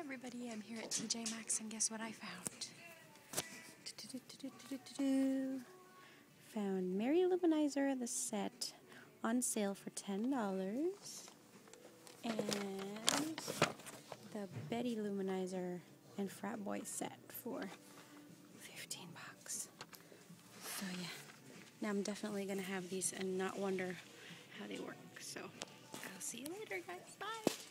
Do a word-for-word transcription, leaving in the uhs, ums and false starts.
everybody, I'm here at T J Maxx and guess what I found? Found Merry Luminizer, the set, on sale for ten dollars. And the Betty Luminizer and Frat Boy set for fifteen bucks. So yeah, now I'm definitely going to have these and not wonder how they work. So I'll see you later, guys. Bye!